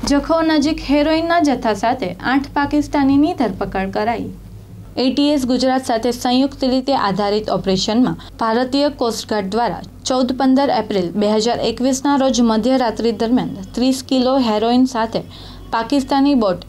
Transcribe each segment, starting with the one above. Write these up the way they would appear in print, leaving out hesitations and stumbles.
જખૌ નજીક હેરોઇનના જથ્થા સાથે 8 પાકિસ્તાનીની ધરપકડ કરાઈ। એટીએસ ગુજરાત સાથે સંયુક્ત રીતે આધારિત ઓપરેશનમાં ભારતીય કોસ્ટગાર્ડ દ્વારા 14-15 એપ્રિલ 2021ના રોજ મધ્યરાત્રિ દરમિયાન 30 કિલો હેરોઇન સાથે પાકિસ્તાની બોટ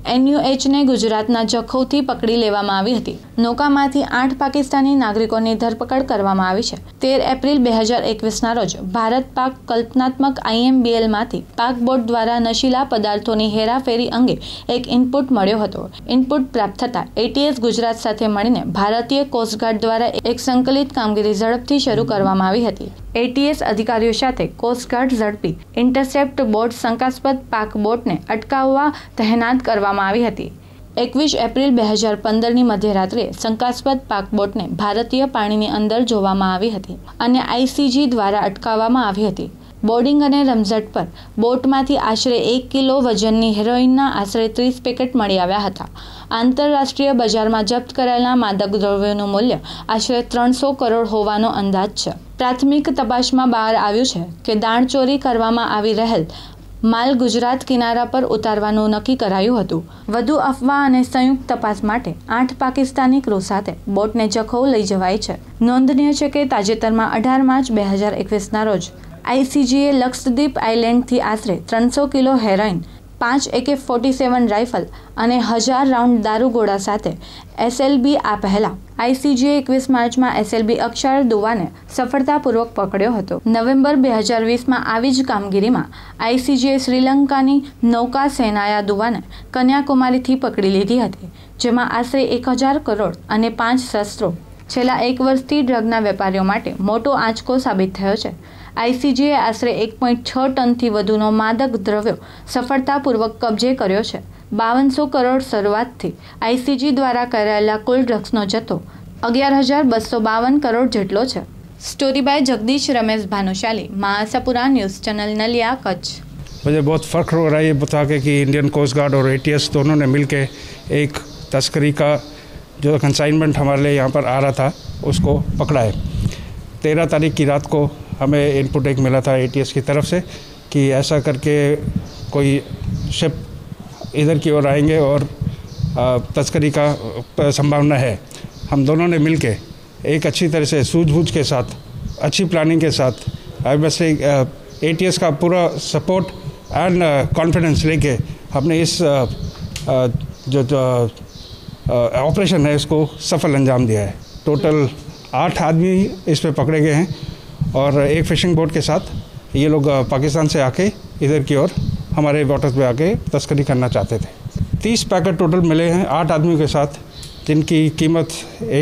NUHને ગુજરાતના જખૌથી પકડી લેવામાં આવી હતી। નૌકામાંથી 8 પાકિસ્તાની નાગરિકોની ધરપકડ કરવામાં આવી છે। 13 એપ્રિલ 2021ના રોજ ભારત પાક કલ્પનાત્મક IMBLમાંથી પાક બોટ દ્વારા નશીલા પદાર્થોની હેરાફેરી અંગે એક ઇનપુટ મળ્યો હતો। ઇનપુટ પ્રાપ્ત થતાં એટીએસ ગુજરાત સાથે મળીને ભારતીય કોસ્ટગાર્ડ દ્વારા એક સંકલિત કામગીરી ઝડપથી શરૂ કરવામાં આવી હતી। એટીએસ અધિકારીઓ સાથે કોસ્ટગાર્ડ ઝડપી ઇન્ટરસેપ્ટ બોટ શંકાસ્પદ પાક બોટને અટકાવવા તહેનાત કરવામાં આવી હતી। 21 એપ્રિલ 2015ની મધ્યરાત્રિએ શંકાસ્પદ પાક બોટને ભારતીય પાણીની અંદર જોવામાં આવી હતી અને ICG દ્વારા અટકાવવામાં આવી હતી। બોર્ડિંગ અને રમઝટ પર બોટમાંથી આશરે 1 કિલો વજનની હેરોઇનના આશરે 30 પેકેટ મળી આવ્યા હતા। આંતરરાષ્ટ્રીય બજારમાં જપ્ત કરાયેલા માદક દ્રવ્યોનું મૂલ્ય આશરે 300 કરોડ હોવાનો અંદાજ છે। પ્રાથમિક તપાસમાં બહાર આવ્યું છે કે દાણચોરી કરવામાં આવી રહેલ માલ ગુજરાત કિનારા પર ઉતારવાનું નક્કી કરાયું હતું। વધુ અફવા અને સંયુક્ત તપાસ માટે 8 પાકિસ્તાની ક્રૂ સાથે બોટને જખૌ લઈ જવાઈ છે। નોંધનીય છે કે તાજેતરમાં 18 માર્ચ 2021ના રોજ ICGએ લક્ષદ્વીપ આઇલેન્ડથી આશરે 300 કિલો હેરોઇન, 5 AK-47 રાઇફલ અને 1000 રાઉન્ડ દારૂગોળા સાથે SLB આ પહેલા ICGએ 21 માર્ચમાં SLB અક્ષર દુવાને સફળતાપૂર્વક પકડ્યો હતો। નવેમ્બર 2020માં આવી જ કામગીરીમાં ICGએ શ્રીલંકાની નૌકા સેનાયા દુવાને કન્યાકુમારીથી પકડી લીધી હતી, જેમાં આશરે 1000 કરોડ અને 5 શસ્ત્રો છેલ્લા 1 વર્ષથી ડ્રગના વેપારીઓ માટે મોટો આંચકો સાબિત થયો છે। ICGએ આશરે 1.6 ટનથી વધુનો માદક દ્રવ્યો સફળતાપૂર્વક કબજે કર્યો છે। 5200 કરોડ શરૂઆતથી ICG દ્વારા કરાયેલા કુલ ડ્રગ્સનો જથ્થો 11,252 કરોડ જેટલો છે। स्टोरी बाय जगदीश रमेश भानुशाली, महासापुरा न्यूज़ चैनल नलिया, कच्छ। मुझे बहुत फ़ख्र हो रहा है ये बता के कि इंडियन कोस्ट गार्ड और ATS दोनों ने मिलके एक तस्करी का जो कंसाइनमेंट हमारे लिए यहाँ पर आ रहा था उसको पकड़ा है। 13 तारीख की रात को हमें इनपुट एक मिला था ATS की तरफ से कि ऐसा करके कोई शिप इधर की ओर आएंगे और तस्करी का संभावना है। हम दोनों ने मिलके एक अच्छी तरह से सूझबूझ के साथ, अच्छी प्लानिंग के साथ, आई मस्ट से ATS का पूरा सपोर्ट एंड कॉन्फिडेंस लेके हमने इस जो ऑपरेशन है इसको सफल अंजाम दिया है। टोटल 8 आदमी इस पे पकड़े गए हैं और एक फिशिंग बोट के साथ ये लोग पाकिस्तान से आके इधर की ओर हमारे वाटर्स पे आके तस्करी करना चाहते थे। 30 पैकेट टोटल मिले हैं 8 आदमियों के साथ, जिनकी कीमत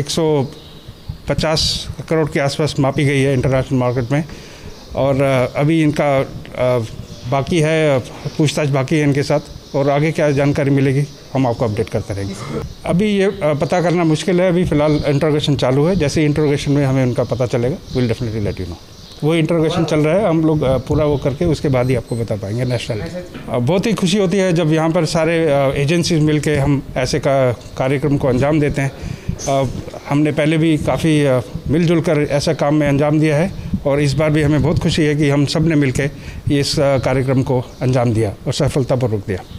150 करोड़ के आसपास मापी गई है इंटरनेशनल मार्केट में। और अभी इनका बाकी है, पूछताछ बाकी है इनके साथ, और आगे क्या जानकारी मिलेगी हम आपको अपडेट करते रहेंगे। अभी ये पता करना मुश्किल है, अभी फ़िलहाल इंट्रोगेशन चालू है। जैसे इंट्रोगेशन में हमें उनका पता चलेगा, will definitely let you know. वो इंट्रोगेशन चल रहा है, हम लोग पूरा वो करके उसके बाद ही आपको बता पाएंगे नेशनल। बहुत ही खुशी होती है जब यहाँ पर सारे एजेंसीज मिल के हम ऐसे का कार्यक्रम को अंजाम देते हैं। हमने पहले भी काफ़ी मिलजुल कर ऐसा काम में अंजाम दिया है और इस बार भी हमें बहुत खुशी है कि हम सब ने मिल के इस कार्यक्रम को अंजाम दिया और सफलतापूर्वक दिया।